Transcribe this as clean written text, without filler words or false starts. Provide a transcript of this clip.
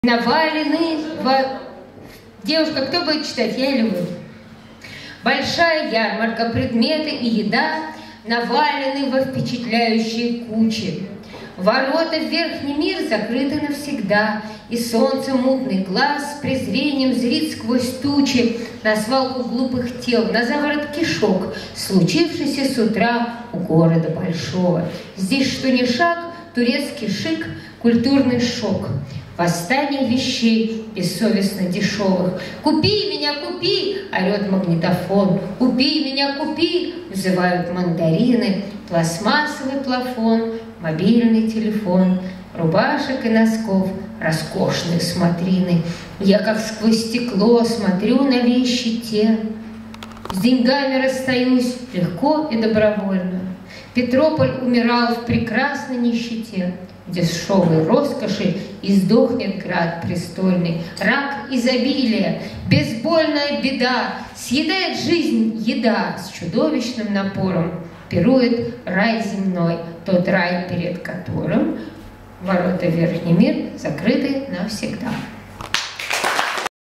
Навалены Девушка, кто будет читать, я или вы? Большая ярмарка, предметы и еда навалены во впечатляющие кучи. Ворота в верхний мир закрыты навсегда, и солнце мутный глаз с презрением зрит сквозь тучи на свалку глупых тел, на заворот кишок, случившийся с утра у города большого. Здесь что ни шаг, турецкий шик, культурный шок. Восстание вещей бессовестно дешевых. «Купи меня, купи!» — орет магнитофон. «Купи меня, купи!» — взывают мандарины. Пластмассовый плафон, мобильный телефон, рубашек и носков, роскошные смотрины. Я как сквозь стекло смотрю на вещи те. С деньгами расстаюсь легко и добровольно. Петрополь умирал в прекрасной нищете. Дешевой роскоши и сдохнет град престольный. Рак изобилия, безбольная беда, съедает жизнь еда с чудовищным напором. Пирует рай земной, тот рай, перед которым ворота в верхний мир закрыты навсегда.